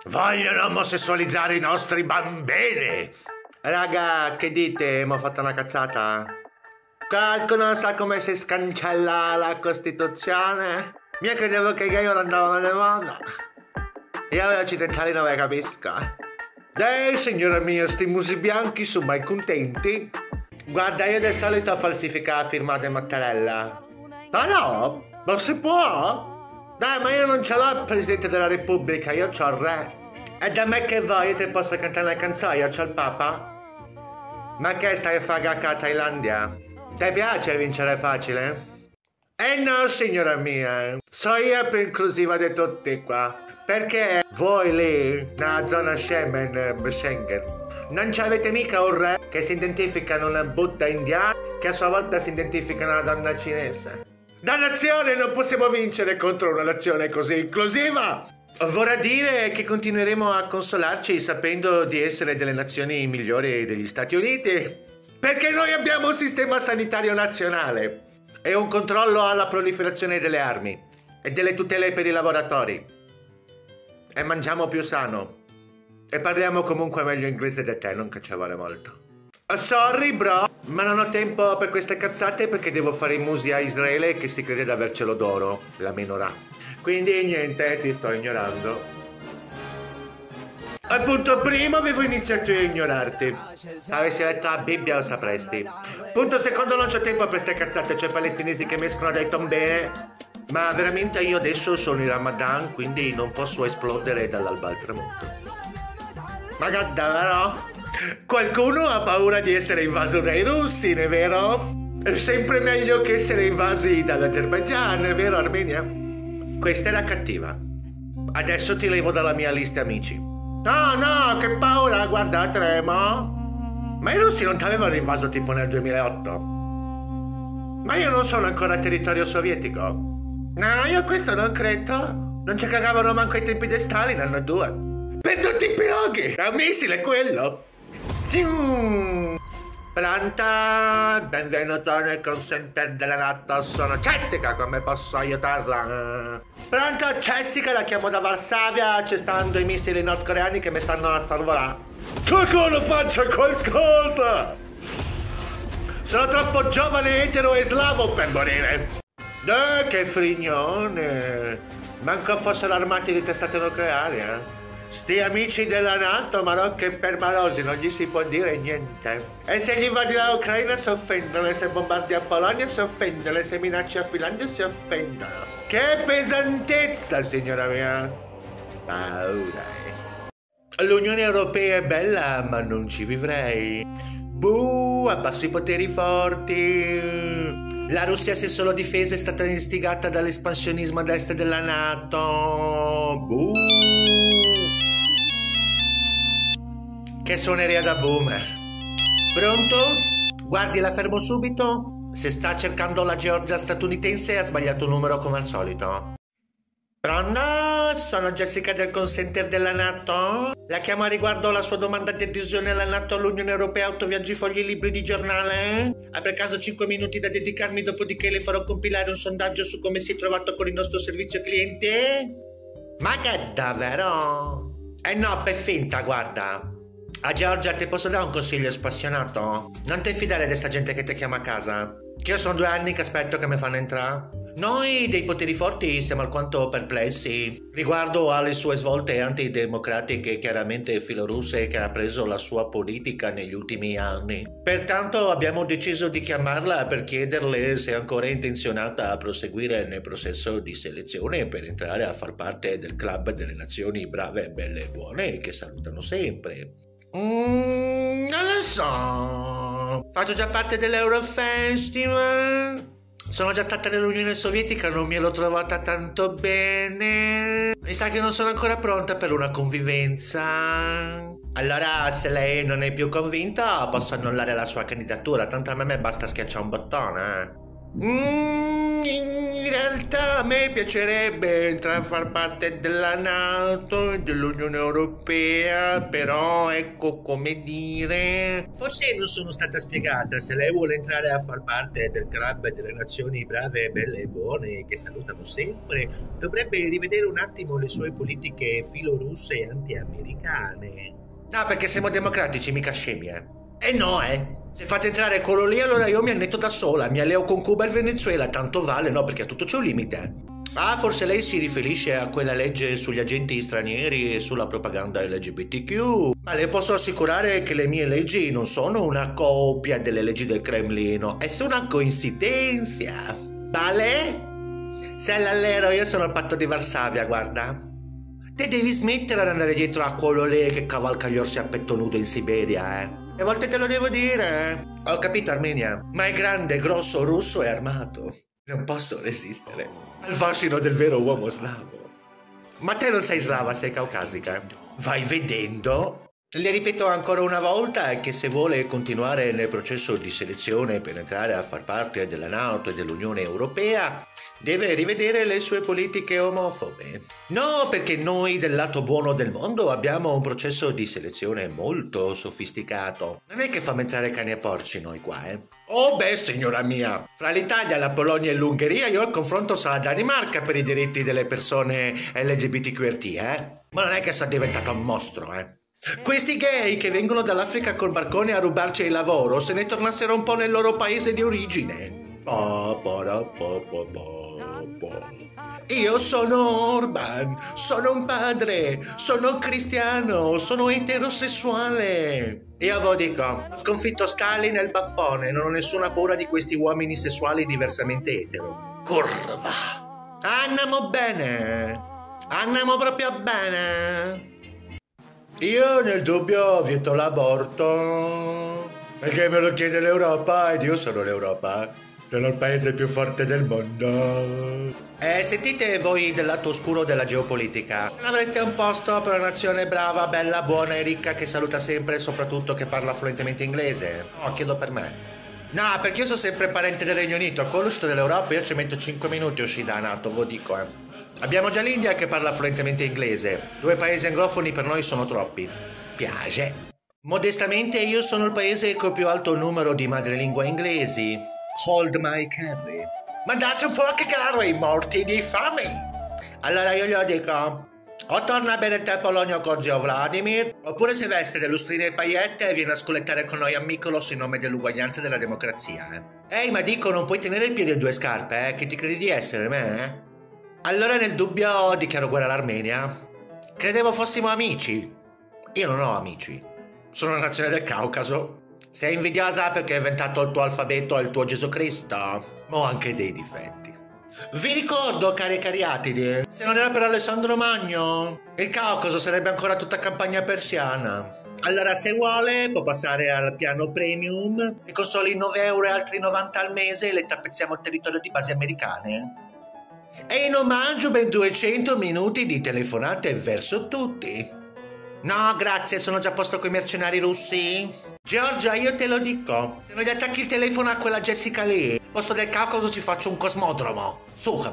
Vogliono omosessualizzare i nostri bambini. Raga, che dite? Mi ho fatto una cazzata? Qualcuno sa come si scancella la Costituzione? Io credevo che i gay ora andavano di moda. Io gli occidentali non vi capisco. Dai, signora mia, sti musi bianchi sono mai contenti? Guarda, io del solito falsifico la firma di Mattarella. Ma no? Non si può? Dai, ma io non ce l'ho il Presidente della Repubblica, io c'ho il Re. E da me che vuoi, io ti posso cantare una canzone, io c'ho il Papa? Ma che stai a fare a Thailandia? Ti piace vincere facile? No, signora mia, so io più inclusiva di tutti qua. Perché voi lì, nella zona Schengen, non ci avete mica un re che si identifica in una Buddha indiana che a sua volta si identifica in una donna cinese? Dannazione, non possiamo vincere contro una nazione così inclusiva! Vorrà dire che continueremo a consolarci sapendo di essere delle nazioni migliori degli Stati Uniti? Perché noi abbiamo un sistema sanitario nazionale e un controllo alla proliferazione delle armi e delle tutele per i lavoratori. E mangiamo più sano. E parliamo comunque meglio inglese di te, non che ci vuole molto. Sorry bro, ma non ho tempo per queste cazzate perché devo fare i musi a Israele che si crede di avercelo d'oro, la menorah. Quindi niente, ti sto ignorando. Al punto primo avevo iniziato a ignorarti. Se avessi letto la Bibbia lo sapresti. Punto secondo non c'ho tempo per queste cazzate, c'è palestinesi che mescolano dai tombene. Ma veramente io adesso sono in Ramadan, quindi non posso esplodere dall'alba al tramonto. Ma davvero? Qualcuno ha paura di essere invaso dai russi, è vero? È sempre meglio che essere invasi dall'Azerbaigian, è vero Armenia? Questa era cattiva. Adesso ti levo dalla mia lista amici. No, no, che paura, guarda, tremo. Ma i russi non ti avevano invaso tipo nel 2008? Ma io non sono ancora territorio sovietico. No, io questo non credo. Non ci cagavano manco ai tempi di Stalin, hanno due. Per tutti i piroghi! È un missile quello! Sì. Pronta? Benvenuto nel call center della NATO, sono Jessica, come posso aiutarla? Pronto, Jessica, la chiamo da Varsavia, ci stanno dei missili nordcoreani che mi stanno a sorvolare. Qualcuno faccia qualcosa! Sono troppo giovane, etero e slavo per morire. Che frignone! Manco fossero armati di testate nucleari, eh? Sti amici della NATO, ma non che permalosi, non gli si può dire niente. E se gli invadi l'Ucraina si offendono, e se bombardi a Polonia si offendono, e se minacci a Finlandia si offendono. Che pesantezza, signora mia! Paura, eh. L'Unione Europea è bella, ma non ci vivrei. Buh, abbasso i poteri forti. La Russia si è solo difesa, è stata istigata dall'espansionismo ad est della NATO. Buh. Che suoneria da boomer. Pronto? Guardi, la fermo subito. Se sta cercando la Georgia statunitense ha sbagliato il numero come al solito. Pronto? Sono Jessica del call center della NATO. La chiamo a riguardo alla sua domanda di adesione alla NATO, all'Unione Europea, autoviaggi, fogli, libri di giornale. Ha per caso 5 minuti da dedicarmi, dopodiché le farò compilare un sondaggio su come si è trovato con il nostro servizio cliente? Ma che davvero? No, per finta, guarda. A Giorgia, ti posso dare un consiglio spassionato? Non ti fidare di sta gente che ti chiama a casa. Che io sono 2 anni che aspetto che mi fanno entrare. Noi dei poteri forti siamo alquanto perplessi riguardo alle sue svolte antidemocratiche, chiaramente filorusse, che ha preso la sua politica negli ultimi anni. Pertanto abbiamo deciso di chiamarla per chiederle se è ancora intenzionata a proseguire nel processo di selezione per entrare a far parte del club delle nazioni brave, belle e buone che salutano sempre. Non lo so. Faccio già parte dell'Eurofestival. Sono già stata nell'Unione Sovietica, non me l'ho trovata tanto bene. Mi sa che non sono ancora pronta per una convivenza. Allora, se lei non è più convinta, posso annullare la sua candidatura. Tanto a me basta schiacciare un bottone. realtà a me piacerebbe entrare a far parte della NATO e dell'Unione Europea, però ecco come dire... Forse non sono stata spiegata, se lei vuole entrare a far parte del club delle nazioni brave, belle e buone che salutano sempre, dovrebbe rivedere un attimo le sue politiche filorusse e anti-americane. No, perché siamo democratici, mica scemi, no, Se fate entrare quello lì, allora io mi annetto da sola, mi alleo con Cuba e il Venezuela, tanto vale, no? Perché a tutto c'è un limite. Ah, forse lei si riferisce a quella legge sugli agenti stranieri e sulla propaganda LGBTQ. Ma le posso assicurare che le mie leggi non sono una copia delle leggi del Cremlino, è una coincidenza. Vale? Se all'allero io sono al patto di Varsavia, guarda. Te devi smettere ad andare dietro a quello lì che cavalca gli orsi a petto nudo in Siberia, E a volte te lo devo dire. Ho capito, Armenia, ma è grande, grosso, russo e armato. Non posso resistere al fascino del vero uomo slavo. Ma te non sei slava, sei caucasica. Vai vedendo. Le ripeto ancora una volta che se vuole continuare nel processo di selezione per entrare a far parte della NATO e dell'Unione Europea, deve rivedere le sue politiche omofobe. No, perché noi del lato buono del mondo abbiamo un processo di selezione molto sofisticato. Non è che famo entrare cani e porci noi qua, Oh beh, signora mia, fra l'Italia, la Polonia e l'Ungheria io il confronto sarà Danimarca per i diritti delle persone LGBTQRT, Ma non è che sia diventato un mostro, Questi gay che vengono dall'Africa col barcone a rubarci il lavoro se ne tornassero un po' nel loro paese di origine. Io sono Orban, sono un padre, sono cristiano, sono eterosessuale. Io vi dico, ho sconfitto Stalin e il baffone, non ho nessuna paura di questi uomini sessuali diversamente etero. Curva. Andiamo bene, andiamo proprio bene. Io nel dubbio vieto l'aborto, perché me lo chiede l'Europa ed io sono l'Europa, sono il paese più forte del mondo. Sentite voi del lato oscuro della geopolitica, non avreste un posto per una nazione brava, bella, buona e ricca che saluta sempre e soprattutto che parla fluentemente inglese? No, chiedo per me. No, perché io sono sempre parente del Regno Unito, con l'uscita dell'Europa io ci metto 5 minuti a uscire da NATO, ve lo dico, Abbiamo già l'India che parla fluentemente inglese. 2 paesi anglofoni per noi sono troppi. Piace. Modestamente io sono il paese con più alto numero di madrelingua inglesi. Hold my carry. Mandate un po' a cagare i morti di fame. Allora io glielo dico. O torna a bere te Polonio con zio Vladimir, oppure si veste le lustrine e paillette e viene a scolettare con noi a Mykonos in nome dell'uguaglianza e della democrazia, Ehi, ma dico, non puoi tenere il piede a 2 scarpe, Che ti credi di essere, me, Allora nel dubbio dichiaro guerra all'Armenia. Credevo fossimo amici. Io non ho amici. Sono una nazione del Caucaso. Sei invidiosa perché hai inventato il tuo alfabeto e il tuo Gesù Cristo? Ho anche dei difetti. Vi ricordo, cari cariatidi, se non era per Alessandro Magno, il Caucaso sarebbe ancora tutta campagna persiana. Allora se vuole può passare al piano premium e con soli 9 euro e altri 90 al mese le tappezziamo il territorio di basi americane. E in omaggio ben 200 minuti di telefonate verso tutti. No, grazie, sono già a posto coi mercenari russi. Giorgia, io te lo dico. Se non gli attacchi il telefono a quella Jessica lì, al posto del Caucaso ci faccio un cosmodromo.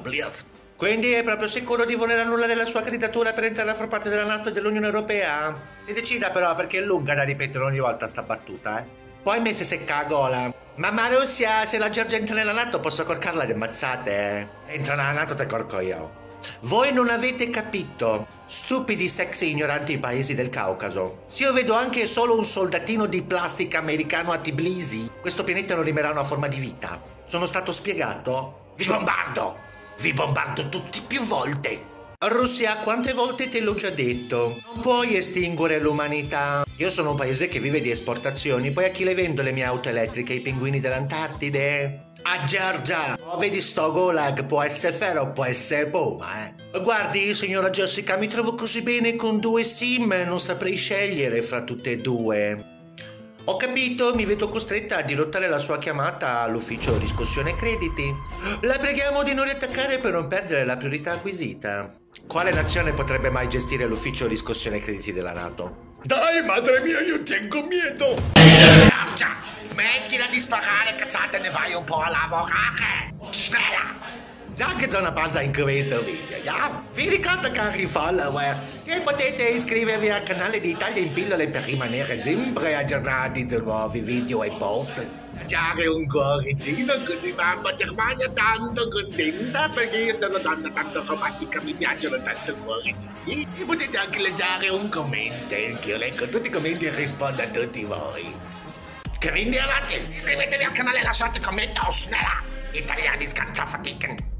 Quindi è proprio sicuro di voler annullare la sua candidatura per entrare a far parte della NATO e dell'Unione Europea? Si decida però, perché è lunga da ripetere ogni volta sta battuta, Poi mi si secca la gola. Mamma Russia, se la Georgia entra nella NATO posso corcarla di ammazzate, Entra nella NATO te corco io. Voi non avete capito, stupidi sexy ignoranti paesi del Caucaso. Se io vedo anche solo un soldatino di plastica americano a Tbilisi, questo pianeta non rimarrà una forma di vita. Sono stato spiegato? Vi bombardo tutti più volte. Russia, quante volte te l'ho già detto? Non puoi estinguere l'umanità. Io sono un paese che vive di esportazioni, poi a chi le vendo le mie auto elettriche, i pinguini dell'Antartide? A Georgia! Vedi sto gulag, può essere ferro, può essere poma, Guardi, signora Jessica, mi trovo così bene con 2 sim, non saprei scegliere fra tutte e 2. Ho capito, mi vedo costretta a dirottare la sua chiamata all'ufficio riscossione crediti. La preghiamo di non riattaccare per non perdere la priorità acquisita. Quale nazione potrebbe mai gestire l'ufficio riscossione crediti della NATO? Dai, madre mia, io tengo miedo! Giorgia, smettila di sparare cazzate, ne vai un po' a lavorare! Snella! Già che sono abbastanza in questo video, yeah? Vi ricordo, cari follower, che potete iscrivervi al canale di Italia in Pillole per rimanere sempre aggiornati su nuovi video e post. Lasciare un cuoricino così mamma Germania tanto contenta perché io sono donna tanto romantica, mi piacciono tanto cuoricini. E potete anche lasciare un commento, che io leggo tutti i commenti e rispondo a tutti voi. Quindi avanti, iscrivetevi al canale e lasciate commento, snella! Italiani scansafatiken!